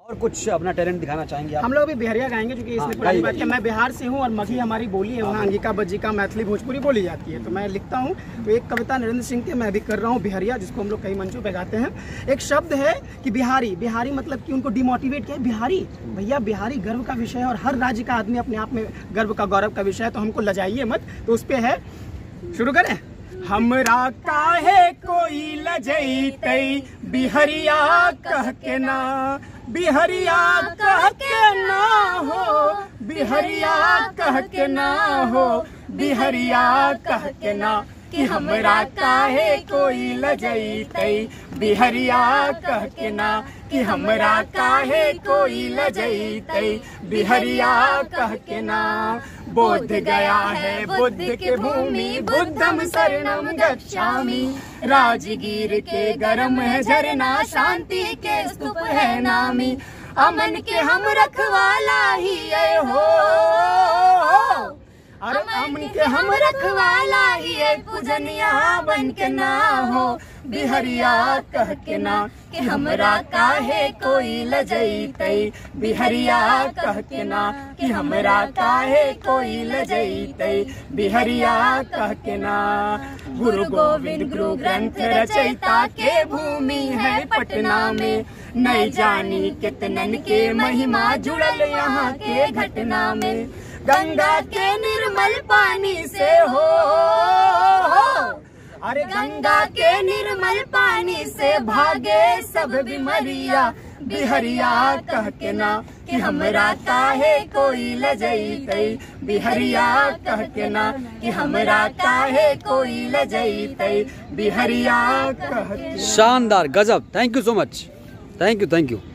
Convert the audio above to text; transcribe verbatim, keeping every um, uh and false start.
और कुछ अपना टैलेंट दिखाना चाहेंगे आप? हम लोग अभी बिहारिया गाएंगे, क्योंकि इसमें पुरानी बात है, मैं बिहार से हूँ और मगही हमारी बोली है, वहाँ अंगिका बज्जिका मैथिली भोजपुरी बोली जाती है। तो मैं लिखता हूँ, तो एक कविता नरेंद्र सिंह की मैं अभी कर रहा हूँ बिहारिया, जिसको हम लोग कई मंचों पे गाते हैं। एक शब्द है कि बिहारी, बिहारी मतलब कि उनको डिमोटिवेट किया। बिहारी भैया, बिहारी गर्व का विषय है और हर राज्य का आदमी अपने आप में गर्व का गौरव का विषय है, तो हमको लजाइए मत। तो उस पर है, शुरू करें। हमरा काहे कोई लजैतै बिहरिया कह के ना, बिहरिया कह के ना हो, बिहरिया कह के ना हो, बिहरिया कह के ना, कि हमरा काहे कोई लजैतै बिहरिया कह के ना, कि हमरा काहे कोई लजैतै बिहरिया कह के ना। बोध गया है बुद्ध के भूमि, बुद्धम शरणम गच्छामि, राजगीर के गरम है झरना, शांति के स्तूप है नामी, अमन के हम रखवाला ही है हो, और अमन के हम रखवाला ही है, पूजनिया बन के ना हो, बिहरिया कह के ना, कि हमरा काहे कोई लजैतै बिहरिया कह के ना, कि हमरा काहे कोई लजैतै बिहरिया कह के ना। गुरु गोविंद गुरु ग्रंथ रचयिता के भूमि है पटना में, नहीं जानी कितनन के महिमा जुड़ल यहाँ के घटना में, गंगा के निर्मल पानी से हो, अरे गंगा के निर्मल पानी से भागे सब बीमारिया, बिहरिया कह के ना, कि हमरा काहे कोई लजैतै बिहरिया कह के ना, कि हमरा काहे कोई लजैतै बिहरिया कह के। शानदार, गजब, thank you so much, thank you thank you.